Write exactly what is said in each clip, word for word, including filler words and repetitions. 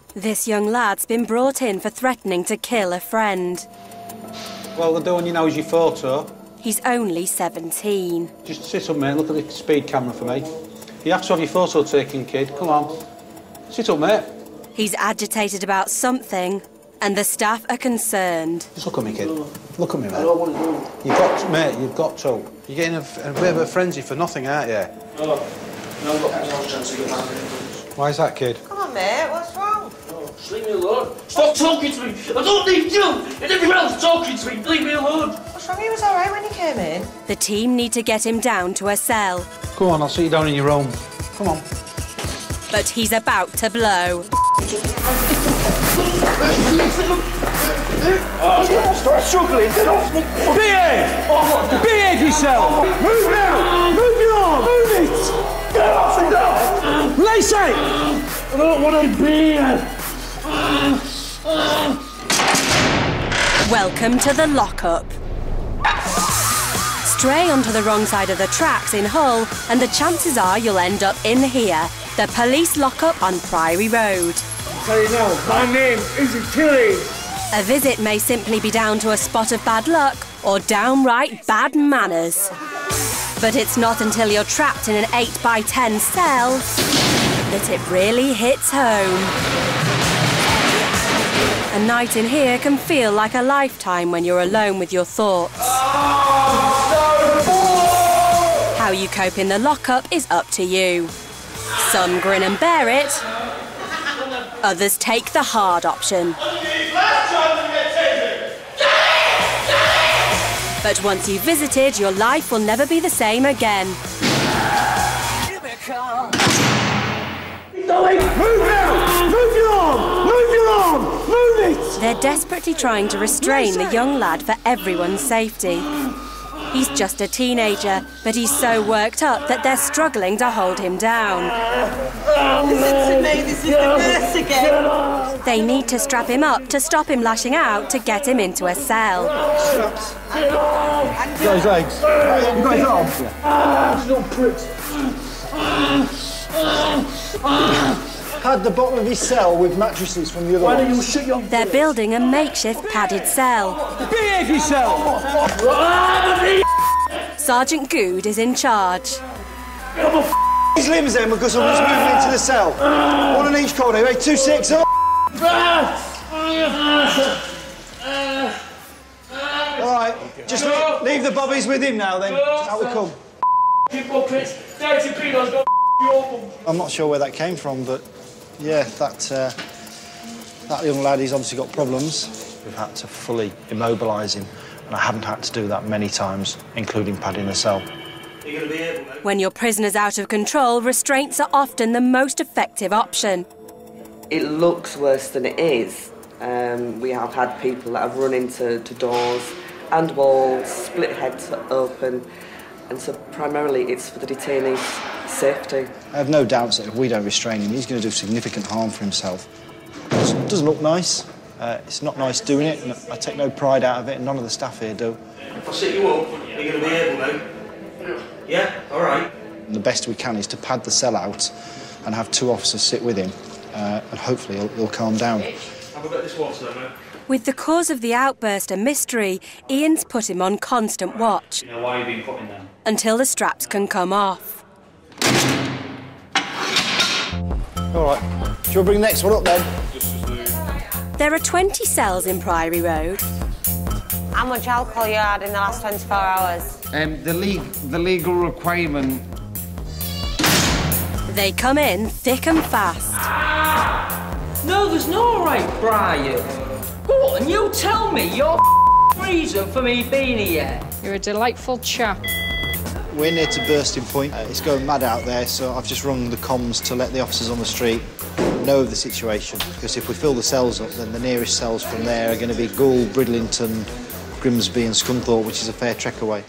This young lad's been brought in for threatening to kill a friend. Well, the doing you know is your photo. He's only seventeen. Just sit up, mate. Look at the speed camera for me. You have to have your photo taken, kid. Come on. Sit up, mate. He's agitated about something, and the staff are concerned. Just look at me, kid. Look at me, mate. You've got to, mate, you've got to. You're getting a, a bit of a frenzy for nothing, aren't you? Oh, no, I've got no chance to get back. Why is that, kid? Come on, mate, what's wrong? Oh, just leave me alone. Stop talking to me. I don't need you and everyone else talking to me. Leave me alone. What's wrong? He was all right when he came in. The team need to get him down to a cell. Come on, I'll sit you down in your room. Come on. But he's about to blow. Oh, stop struggling. Get off me. Behave! Behave yourself! Move now! Move your arm! Move it! Get off it now! Lace it! I don't want to be here. Welcome to the lockup. Stray onto the wrong side of the tracks in Hull, and the chances are you'll end up in here, the police lockup on Priory Road. I'll tell you now, my name isn't Tilly. A visit may simply be down to a spot of bad luck or downright bad manners. But it's not until you're trapped in an eight by ten cell that it really hits home. A night in here can feel like a lifetime when you're alone with your thoughts. How you cope in the lockup is up to you. Some grin and bear it, others take the hard option. But once you've visited, your life will never be the same again. Move now! Move your arm! Move your arm! Move it! They're desperately trying to restrain the young lad for everyone's safety. He's just a teenager, but he's so worked up that they're struggling to hold him down. Listen to me, this is the nurse again. They need to strap him up to stop him lashing out to get him into a cell. You got his legs? You got his arms? Ah, little prick. Pad the bottom of his cell with mattresses from the other Why don't you ones. shut your... They're building a makeshift padded cell. Behave yourself! Sergeant Good is in charge. His limbs then because someone's moving into the cell. One on each corner, eh? Two six up. All right, just leave, leave the bobbies with him now then. Out we come. I'm not sure where that came from, but yeah, that uh, that young lad, he's obviously got problems. We've had to fully immobilise him, and I haven't had to do that many times, including padding the cell. When your prisoner's out of control, restraints are often the most effective option. It looks worse than it is. Um, we have had people that have run into to doors and walls, split heads open, and so primarily it's for the detainees' safety. I have no doubts that if we don't restrain him, he's going to do significant harm for himself. It doesn't look nice. Uh, it's not nice doing it, and I take no pride out of it, and none of the staff here do. If I sit you up, you're going to be able now. Yeah? All right. And the best we can is to pad the cell out and have two officers sit with him, uh, and hopefully he'll, he'll calm down. Have a bit of this water then, mate. With the cause of the outburst a mystery, Ian's put him on constant watch. You know why you're being put in there? Until the straps can come off. All right. Do you want to bring the next one up then? There are twenty cells in Priory Road. How much alcohol you had in the last twenty-four hours? Um, the, le the legal requirement... They come in thick and fast. No, there's no right, Brian. Go on, you tell me your reason for me being here. You're a delightful chap. We're near to bursting point. Uh, it's going mad out there, so I've just rung the comms to let the officers on the street know of the situation. Because if we fill the cells up, then the nearest cells from there are going to be Goole, Bridlington, Grimsby and Scunthorpe, which is a fair trek away.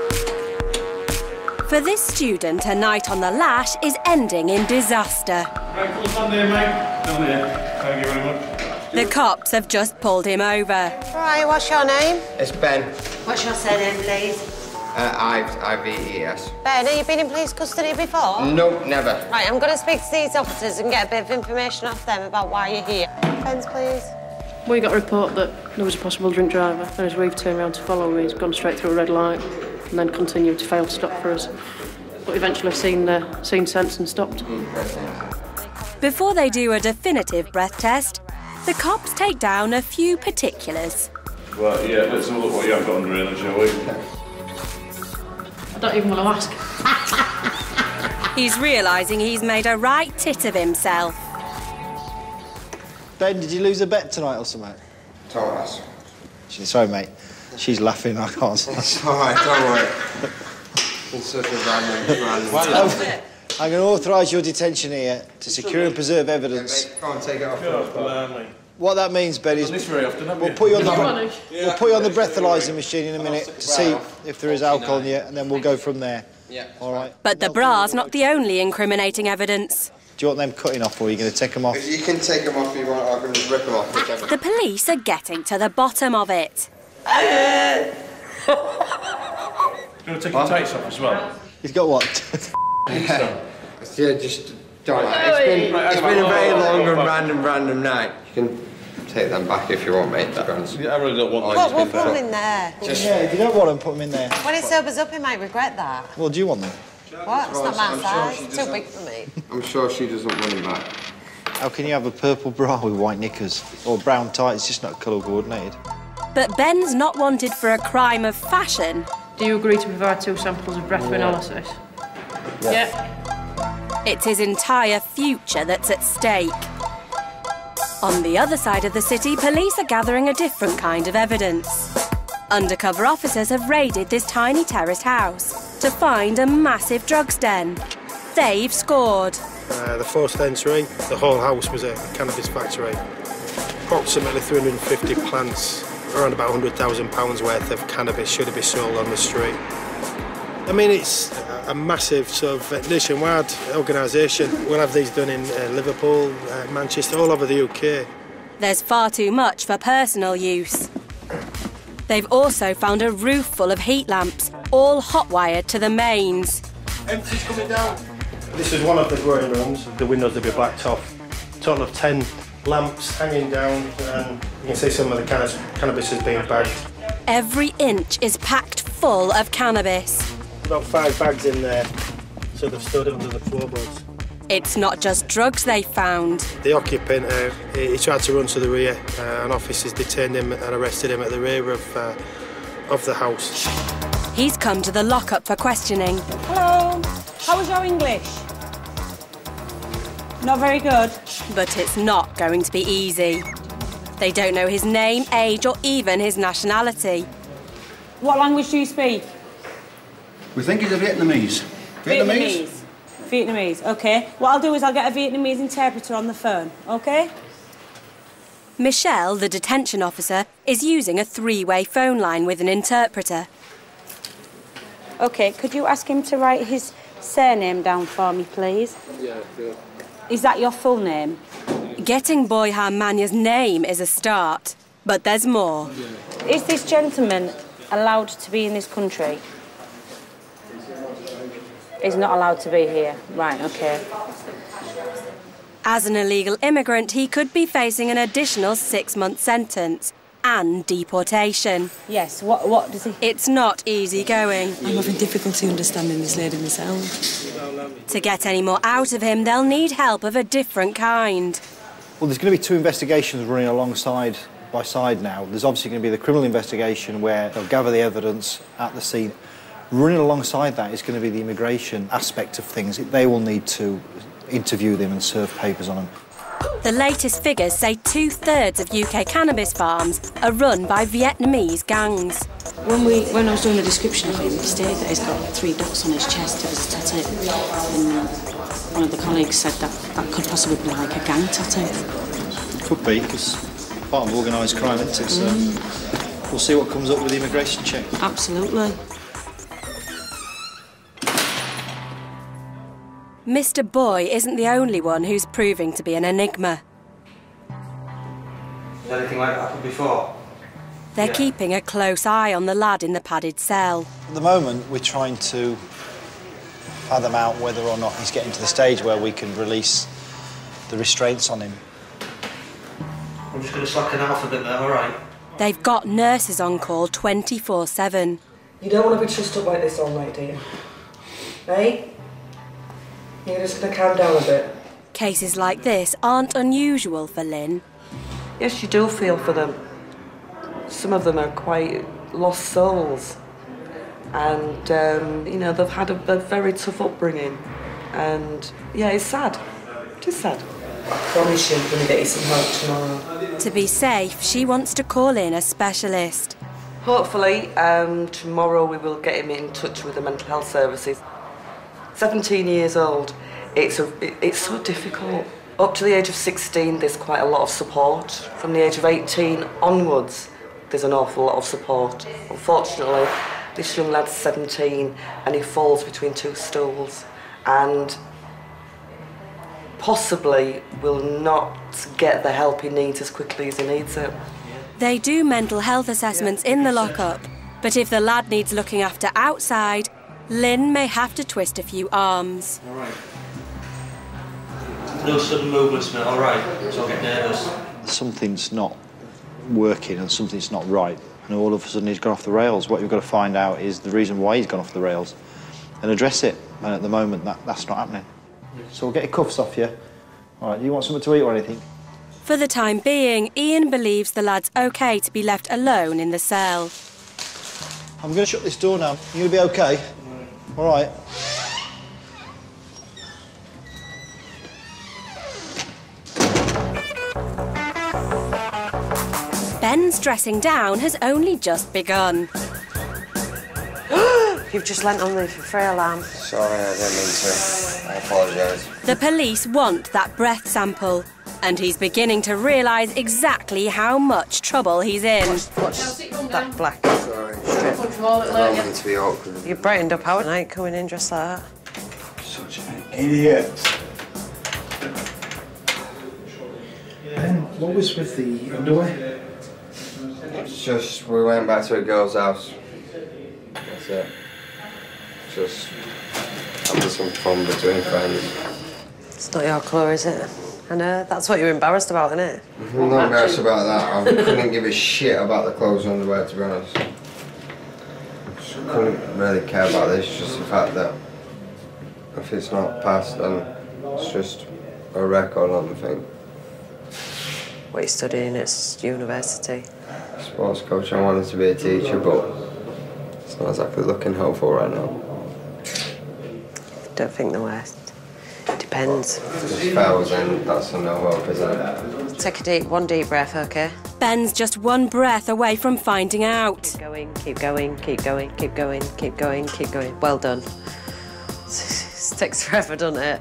For this student, a night on the lash is ending in disaster. Right, come stand there, mate. Stand there. Thank you very much. The cops have just pulled him over. Right, what's your name? It's Ben. What's your surname, please? Uh, I've, I V E S. Ben, have you been in police custody before? No, never. Right, I'm going to speak to these officers and get a bit of information off them about why you're here. Pens, please. We got a report that there was a possible drink driver, and as we've turned around to follow him, he's gone straight through a red light and then continued to fail to stop for us. But eventually seen, uh, seen sense and stopped. Before they do a definitive breath test, the cops take down a few particulars. Right, yeah, let's have a look what you have got under here, shall we? I don't even want to ask. He's realising he's made a right tit of himself. Ben, did you lose a bet tonight or something? Thomas. Sorry, mate. She's laughing, I can't. It's all right, don't worry. It's such a random, random... I'm going to authorise your detention here to secure and preserve evidence. Yeah, mate, go on, take it off. What that means, Ben, is this very often, we'll put you on the bre we'll put you on the breathalyser machine in a minute to see if there is alcohol in you, and then we'll go from there. Yeah. All right. But the bra's not the only incriminating evidence. Do you want them cutting off, or are you going to take them off? If you can take them off, you want, I can just rip them off. Whichever. The police are getting to the bottom of it. Do you want to take your tights off as well? He's got what? Yeah. Yeah, just don't. It's been, it's been a very long and random, random night. You can take them back if you want, mate. To be honest. I really don't want them. What, we'll put them in there. Just, yeah, if you don't want them, put them in there. When it sobers up, he might regret that. Well, do you want them? What? It's not my I'm size. sure It's she too big for me. I'm sure she doesn't want them back. How can you have a purple bra with white knickers? Or brown tights, it's just not colour coordinated. But Ben's not wanted for a crime of fashion. Do you agree to provide two samples of breath for analysis? Yeah. Yeah. It's his entire future that's at stake. On the other side of the city, police are gathering a different kind of evidence. Undercover officers have raided this tiny terraced house to find a massive drugs den. They've scored. Uh, the forced entry, the whole house was a cannabis factory. Approximately three hundred and fifty plants, around about one hundred thousand pounds worth of cannabis should be sold on the street. I mean, it's a massive sort of nationwide organisation. We'll have these done in uh, Liverpool, uh, Manchester, all over the U K. There's far too much for personal use. They've also found a roof full of heat lamps, all hot-wired to the mains. Empty's coming down. This is one of the growing rooms. The windows will be blacked off. Total of ten lamps hanging down, and you can see some of the canna cannabis is being bagged. Every inch is packed full of cannabis. About five bags in there, so they've stood under the floorboards. It's not just drugs they found. The occupant, uh, he, he tried to run to the rear, uh, and officers detained him and arrested him at the rear of, uh, of the house. He's come to the lockup for questioning. Hello, how was your English? Not very good. But it's not going to be easy. They don't know his name, age, or even his nationality. What language do you speak? We think he's a Vietnamese. Vietnamese? Vietnamese, Vietnamese. OK. What I'll do is I'll get a Vietnamese interpreter on the phone, OK? Michelle, the detention officer, is using a three-way phone line with an interpreter. OK, could you ask him to write his surname down for me, please? Yeah, sure. Is that your full name? Getting Boyhan Manya's name is a start, but there's more. Is this gentleman allowed to be in this country? He's not allowed to be here. Right, OK. As an illegal immigrant, he could be facing an additional six-month sentence and deportation. Yes, what, what does he... It's not easy going. I'm having difficulty understanding this lady myself. To get any more out of him, they'll need help of a different kind. Well, there's going to be two investigations running alongside by side now. There's obviously going to be the criminal investigation where they'll gather the evidence at the scene. Running alongside that is going to be the immigration aspect of things. They will need to interview them and serve papers on them. The latest figures say two-thirds of U K cannabis farms are run by Vietnamese gangs. When we, when I was doing the description of him, he stated that he's got three dots on his chest as a tattoo. And one of the colleagues said that that could possibly be like a gang tattoo. Could be, because part of organised crime, isn't it? So mm. we'll see what comes up with the immigration check. Absolutely. Mister Boy isn't the only one who's proving to be an enigma. Has anything like that happened before? They're yeah. keeping a close eye on the lad in the padded cell. At the moment, we're trying to fathom out whether or not he's getting to the stage where we can release the restraints on him. I'm just going to slacken off a bit there, all right? They've got nurses on call twenty-four seven. You don't want to be trussed up like this all night, do you? Hey? You're just going to calm down a bit. Cases like this aren't unusual for Lynn. Yes, you do feel for them. Some of them are quite lost souls. And, um, you know, they've had a, a very tough upbringing. And, yeah, it's sad. It is sad. I promise you I'm going to get you some help tomorrow. To be safe, she wants to call in a specialist. Hopefully, um, tomorrow we will get him in touch with the mental health services. seventeen years old, it's, a, it, it's so difficult. Up to the age of sixteen, there's quite a lot of support. From the age of eighteen onwards, there's an awful lot of support. Unfortunately, this young lad's seventeen and he falls between two stools and possibly will not get the help he needs as quickly as he needs it. They do mental health assessments in the lockup, but if the lad needs looking after outside, Lynn may have to twist a few arms. All right. No sudden movements, mate, all right? So I'll get nervous. Something's not working and something's not right, and all of a sudden he's gone off the rails. What you've got to find out is the reason why he's gone off the rails and address it, and at the moment that, that's not happening. So we'll get your cuffs off you. All right, do you want something to eat or anything? For the time being, Ian believes the lad's OK to be left alone in the cell. I'm going to shut this door now. You'll be OK? All right. Ben's dressing down has only just begun. You've just lent on me for free alarm. Sorry, I didn't mean to. I apologise. The police want that breath sample, and he's beginning to realise exactly how much trouble he's in. What's that black Sorry. strip? I don't want it to be awkward. You brightened up our night coming in dressed like that. Such an idiot. Ben, what was with the underwear? It's just, we went back to a girl's house. That's it. Just having some fun between friends. It's not your colour, is it? I know, that's what you're embarrassed about, isn't it? I'm not embarrassed about that. I couldn't give a shit about the clothes and underwear, to be honest. I just couldn't really care about this, just the fact that if it's not passed, then it's just a record on the thing. What are you studying at university? Sports coach, I wanted to be a teacher, but it's not exactly looking hopeful right now. Don't think the worst. Depends. If it fails, then that's a no hope, isn't it? Take a deep, one deep breath, OK? Ben's just one breath away from finding out. Keep going, keep going, keep going, keep going, keep going, keep going. Well done. It takes forever, doesn't it?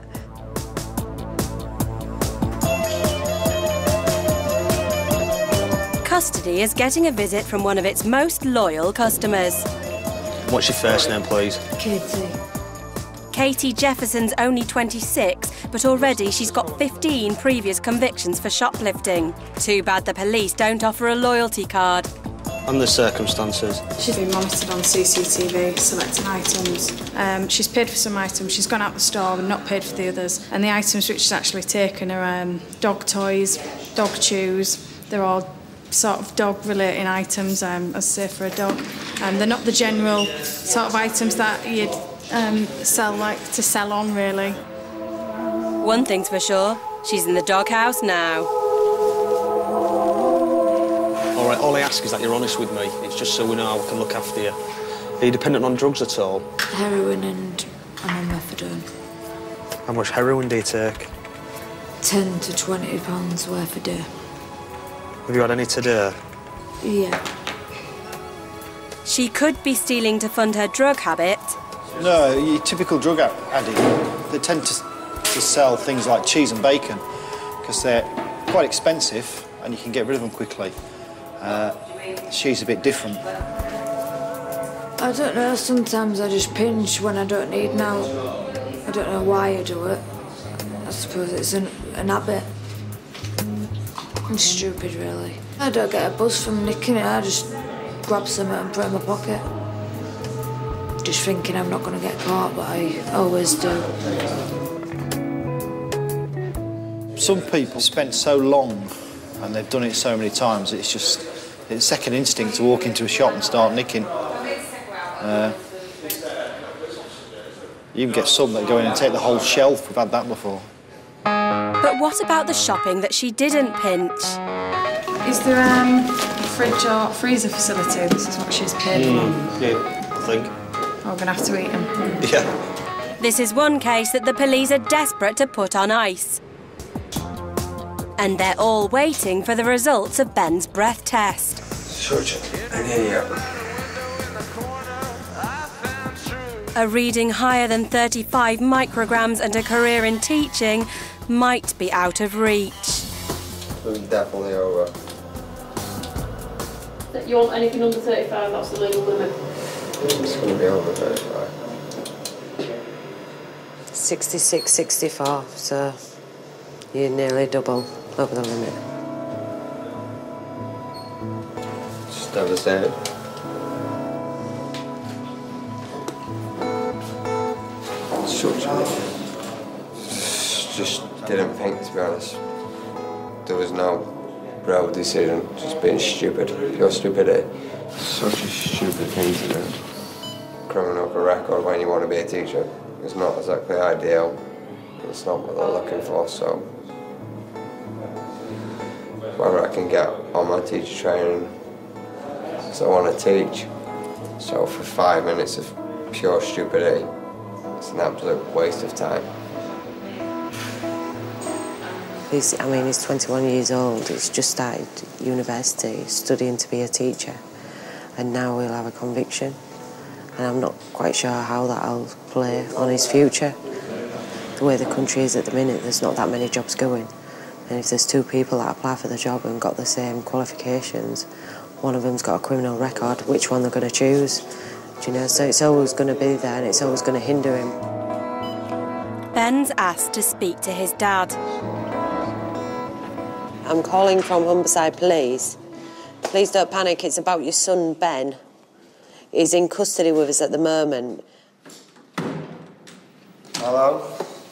Custody is getting a visit from one of its most loyal customers. What's your first name, please? Katie. Katie Jefferson's only twenty-six, but already she's got fifteen previous convictions for shoplifting. Too bad the police don't offer a loyalty card. And the circumstances? She's been monitored on C C T V, selecting items. Um, she's paid for some items, she's gone out the store and not paid for the others. And the items which she's actually taken are um, dog toys, dog chews. They're all sort of dog-relating items, um, as say for a dog. Um, they're not the general sort of items that you'd um, sell like to sell on, really. One thing's for sure, she's in the doghouse now. All right, all I ask is that you're honest with me. It's just so we know how we can look after you. Are you dependent on drugs at all? Heroin and I'm on methadone. How much heroin do you take? ten to twenty pounds worth a day. Have you had any today? Yeah. She could be stealing to fund her drug habit. No, your typical drug addict, they tend to, to sell things like cheese and bacon because they're quite expensive and you can get rid of them quickly. Uh, she's a bit different. I don't know, sometimes I just pinch when I don't need now. I don't know why I do it. I suppose it's an, an habit. It's stupid, really. I don't get a buzz from nicking it, I just grab something and put it in my pocket. Just thinking I'm not going to get caught, but I always do. Some people spend so long and they've done it so many times, it's just it's second instinct to walk into a shop and start nicking. Uh, you can get some that go in and take the whole shelf. We've had that before. But what about the shopping that she didn't pinch? Is there um, a fridge or freezer facility? This is what she's paid for. Mm, yeah, I think. Oh, we're going to have to eat them. Yeah. This is one case that the police are desperate to put on ice. And they're all waiting for the results of Ben's breath test. Such an idiot. A reading higher than thirty-five micrograms and a career in teaching might be out of reach. It's definitely over. You want anything under thirty-five, that's the legal limit. It's going to be over thirty-five. sixty-six, sixty-four, so you're nearly double over the limit. Just devastated. Such a... Just didn't think, to be honest. There was no real decision, just being stupid, pure stupidity. Such a stupid thing to do. Criminal up a record when you want to be a teacher is not exactly ideal. It's not what they're looking for, so whether I can get on my teacher training, because I want to teach. So for five minutes of pure stupidity, it's an absolute waste of time. He's, I mean, he's twenty-one years old, he's just started university, studying to be a teacher, and now he'll have a conviction. And I'm not quite sure how that'll play on his future. The way the country is at the minute, there's not that many jobs going. And if there's two people that apply for the job and got the same qualifications, one of them's got a criminal record, which one they're going to choose? Do you know? So it's always going to be there and it's always going to hinder him. Ben's asked to speak to his dad. I'm calling from Humberside Police. Please don't panic, it's about your son, Ben. He's in custody with us at the moment. Hello?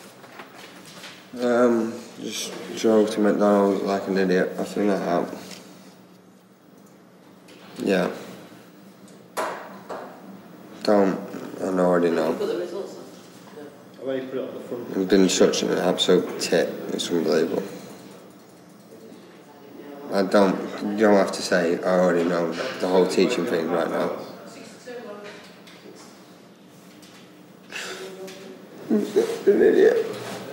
Um, just drove to McDonald's like an idiot. I think that helped. Yeah. Don't, I already know. He's been such an absolute tit, it's unbelievable. I don't, you don't have to say, I already know the whole teaching thing right now. I'm such an idiot.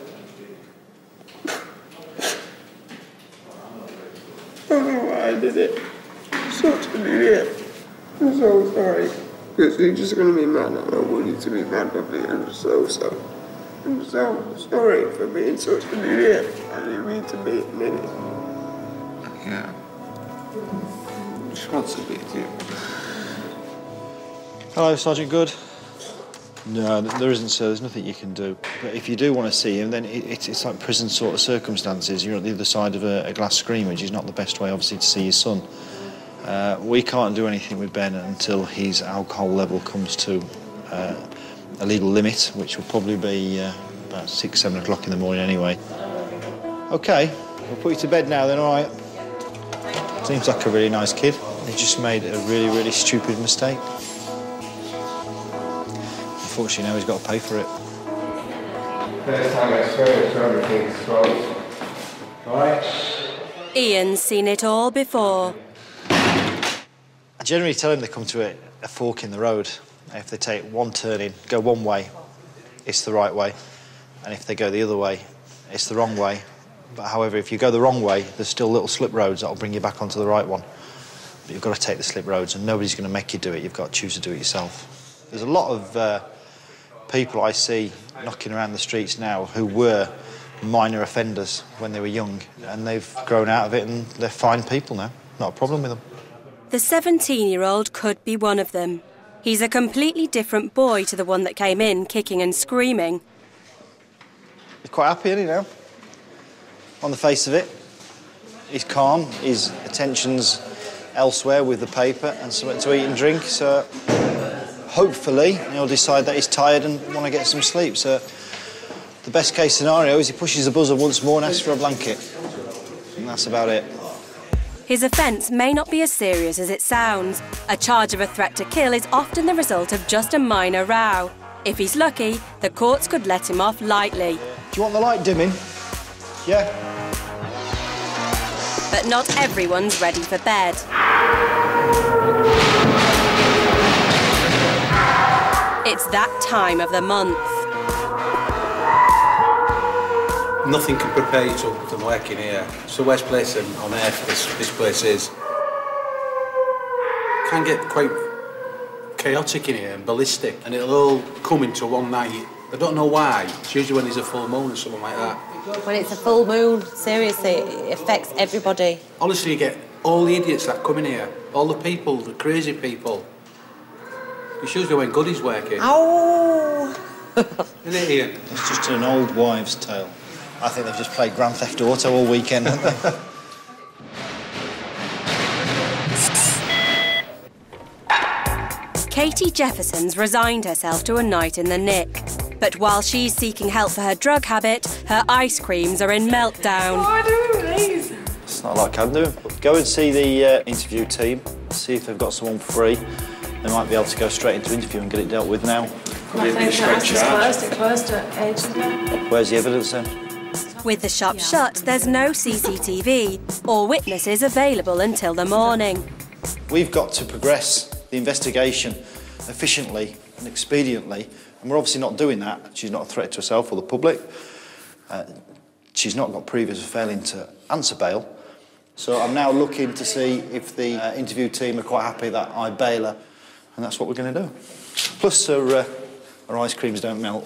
I don't know why I did it. I'm such an idiot. I'm so sorry. Because you're just going to be mad. I don't want you to be mad with me. I'm so sorry. I'm so sorry for being such an idiot. I didn't mean to be an idiot. Yeah. Just wants to be too. Hello, Sergeant Good. No, there isn't, sir. There's nothing you can do. But if you do want to see him, then it, it's, it's like prison sort of circumstances. You're at the other side of a, a glass screen, which is not the best way, obviously, to see your son. Uh, we can't do anything with Ben until his alcohol level comes to uh, a legal limit, which will probably be uh, about six, seven o'clock in the morning anyway. OK, we'll put you to bed now then, all right? Seems like a really nice kid. He just made a really, really stupid mistake. Unfortunately, now he's got to pay for it. First time I experienced everything's closed. All right? Ian's seen it all before. I generally tell them they come to a, a fork in the road. If they take one turn in, go one way, it's the right way. And if they go the other way, it's the wrong way. But however, if you go the wrong way, there's still little slip roads that'll bring you back onto the right one. But you've got to take the slip roads, and nobody's going to make you do it. You've got to choose to do it yourself. There's a lot of uh, people I see knocking around the streets now who were minor offenders when they were young, and they've grown out of it and they're fine people now. Not a problem with them. The seventeen-year-old could be one of them. He's a completely different boy to the one that came in kicking and screaming. He's quite happy, isn't he, now? On the face of it. He's calm, his attention's elsewhere with the paper and something to eat and drink. So hopefully he'll decide that he's tired and want to get some sleep. So the best case scenario is he pushes the buzzer once more and asks for a blanket. And that's about it. His offence may not be as serious as it sounds. A charge of a threat to kill is often the result of just a minor row. If he's lucky, the courts could let him off lightly. Do you want the light dimming? Yeah. But not everyone's ready for bed. It's that time of the month. Nothing can prepare you to, to working here. It's the worst place on earth this, this place is. It can get quite chaotic in here and ballistic, and it'll all come into one night. I don't know why. It's usually when there's a full moon or something like that. When it's a full moon, seriously, it affects everybody. Honestly, you get all the idiots that come in here, all the people, the crazy people. It's usually when Goody's working. Oh! Isn't it, Ian? It's just an old wives' tale. I think they've just played Grand Theft Auto all weekend, haven't they? Katie Jefferson's resigned herself to a night in the Nick. But while she's seeking help for her drug habit, her ice creams are in meltdown. Oh, do, please. It's not like I can do. Go and see the uh, interview team, see if they've got someone free. They might be able to go straight into interview and get it dealt with now. I think that's closed. It closed at age. Where's the evidence then? With the shop shut, there's no C C T V or witnesses available until the morning. We've got to progress the investigation efficiently and expediently, and we're obviously not doing that. She's not a threat to herself or the public. Uh, she's not got previous failing to answer bail. So I'm now looking to see if the uh, interview team are quite happy that I bail her, and that's what we're going to do. Plus, her, uh, her ice creams don't melt.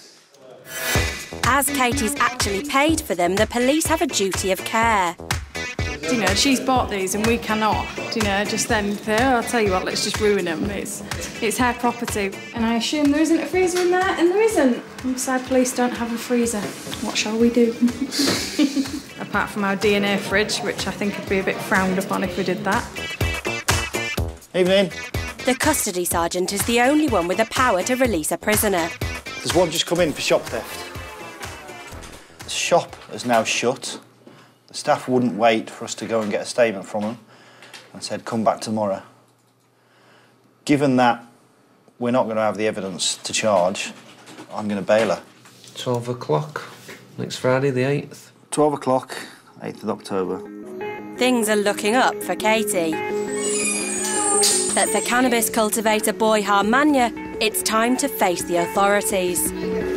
As Katie's actually paid for them, the police have a duty of care. You know, she's bought these and we cannot. You know, just then, oh, I'll tell you what, let's just ruin them. It's, it's her property. And I assume there isn't a freezer in there, and there isn't. Riverside Police don't have a freezer. What shall we do? Apart from our D N A fridge, which I think would be a bit frowned upon if we did that. Evening. The custody sergeant is the only one with the power to release a prisoner. There's one just come in for shop theft. The shop is now shut. The staff wouldn't wait for us to go and get a statement from them and said, come back tomorrow. Given that we're not going to have the evidence to charge, I'm going to bail her. twelve o'clock, next Friday the eighth. twelve o'clock, eighth of October. Things are looking up for Katie. But for cannabis cultivator Boy Harmanya, it's time to face the authorities.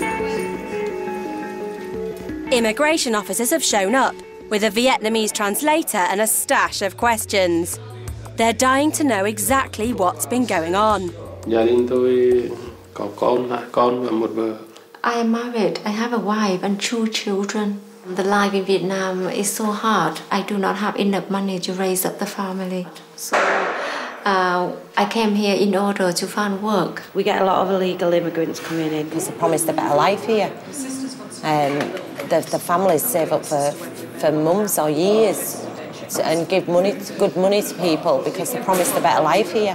Immigration officers have shown up with a Vietnamese translator and a stash of questions. They're dying to know exactly what's been going on. I am married. I have a wife and two children. The life in Vietnam is so hard. I do not have enough money to raise up the family. So uh, I came here in order to find work. We get a lot of illegal immigrants coming in because they're promised a better life here. Um, the, the families save up for, for months or years to, and give money, good money to people because they're promised a better life here.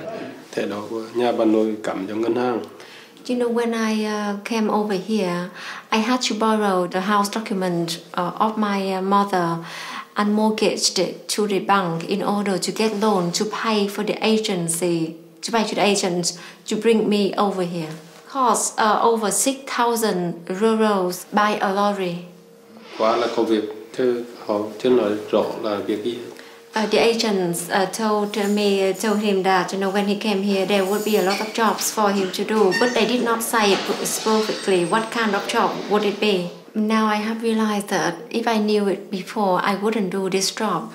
You know, when I uh, came over here, I had to borrow the house document uh, of my uh, mother and mortgaged it to the bank in order to get loan to pay for the agency, to pay to the agents to bring me over here. Cost uh, over six thousand euros by a lorry. Uh, the agents uh, told me, uh, told him that, you know, when he came here, there would be a lot of jobs for him to do, but they did not say it perfectly. What kind of job would it be? Now I have realized that if I knew it before, I wouldn't do this job.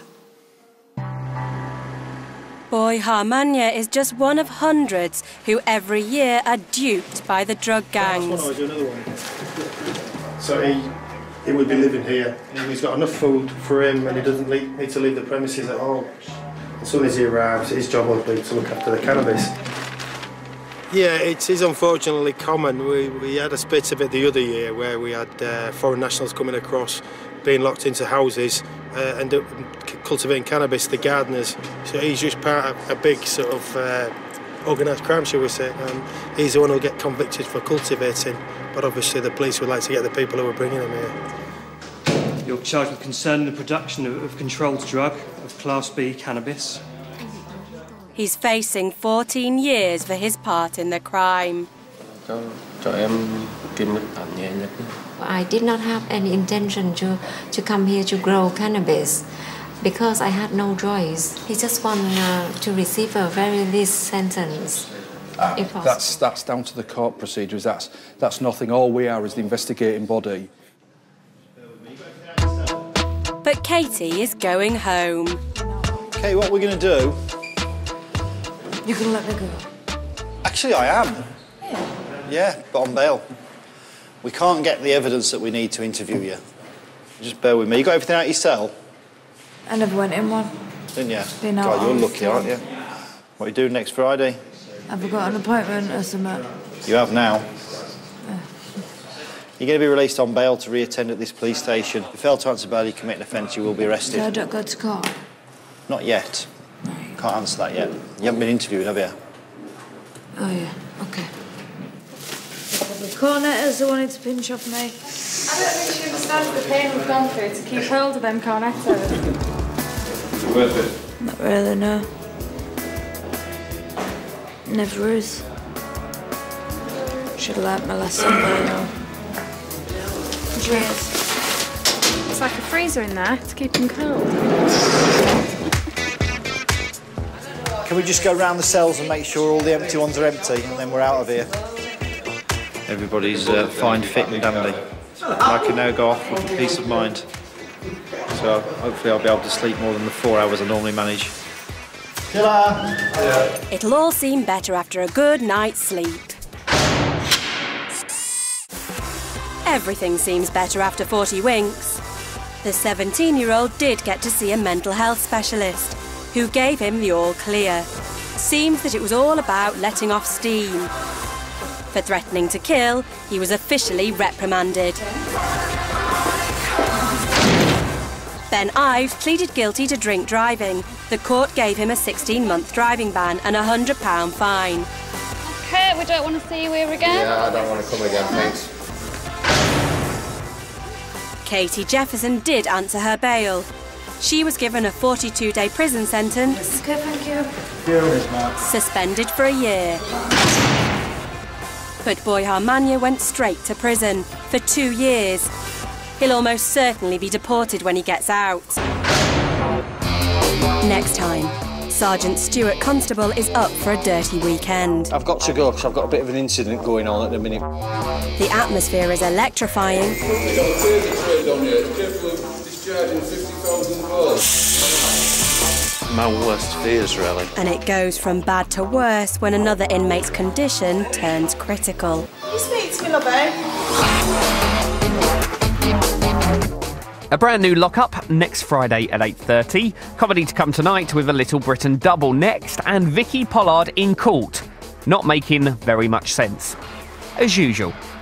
Boy Harmanya is just one of hundreds who every year are duped by the drug gangs. I'll do another one. So he, he would be living here. He's got enough food for him and he doesn't need to leave the premises at all. As soon as he arrives, his job will be to look after the cannabis. Yeah, it is unfortunately common. We, we had a spit of it the other year where we had uh, foreign nationals coming across, being locked into houses uh, and uh, cultivating cannabis, the gardeners. So he's just part of a big sort of uh, organised crime, shall we say. Um, he's the one who'll get convicted for cultivating, but obviously the police would like to get the people who are bringing him here. You're charged with concerning the production of, of controlled drug, of Class B cannabis. He's facing fourteen years for his part in the crime. I did not have any intention to, to come here to grow cannabis because I had no choice. He just wanted uh, to receive a very least sentence. Ah, that's, that's down to the court procedures. That's, that's nothing. All we are is the investigating body. But Katie is going home. Okay, what we're going to do... You can let me go. Actually, I am. Yeah. Yeah, but on bail. We can't get the evidence that we need to interview you. Just bear with me. You got everything out of your cell? I never went in one. Didn't you? Been out God, you're all lucky, the aren't you? time. What are you doing next Friday? Have I got an appointment or something? You have now. You're going to be released on bail to re-attend at this police station. If you fail to answer bail, you commit an offence, you will be arrested. So I don't go to court? Not yet. Can't answer that yet. You haven't been interviewed, have you? Oh, yeah. OK. Cornetters are wanting to pinch off me. I don't think she understands the pain we've gone through to keep hold of them cornetters. Worth it? Not really, no. Never is. Should have learnt my lesson by now. Cheers. It's like a freezer in there to keep them cold. Can we just go round the cells and make sure all the empty ones are empty, and then we're out of here? Everybody's uh, fine, fit and dandy. I can now go off with a peace of mind. So hopefully I'll be able to sleep more than the four hours I normally manage. Yeah. It'll all seem better after a good night's sleep. Everything seems better after forty winks. The seventeen-year-old did get to see a mental health specialist, who gave him the all clear. Seems that it was all about letting off steam. For threatening to kill, he was officially reprimanded. Ben Ives pleaded guilty to drink driving. The court gave him a sixteen-month driving ban and a one hundred pound fine. Kurt, we don't want to see you here again. Yeah, I don't want to come again, thanks. Katie Jefferson did answer her bail. She was given a forty-two day prison sentence, Okay, thank you. suspended for a year. But Boy Harmania went straight to prison for two years. He'll almost certainly be deported when he gets out. Next time, Sergeant Stuart Constable is up for a dirty weekend. I've got to go because I've got a bit of an incident going on at the minute. The atmosphere is electrifying. My worst fears, really. And it goes from bad to worse when another inmate's condition turns critical. You speak to me, lovey. A brand new Lock-Up next Friday at eight thirty. Comedy to come tonight with a Little Britain double next, and Vicky Pollard in court. Not making very much sense. As usual.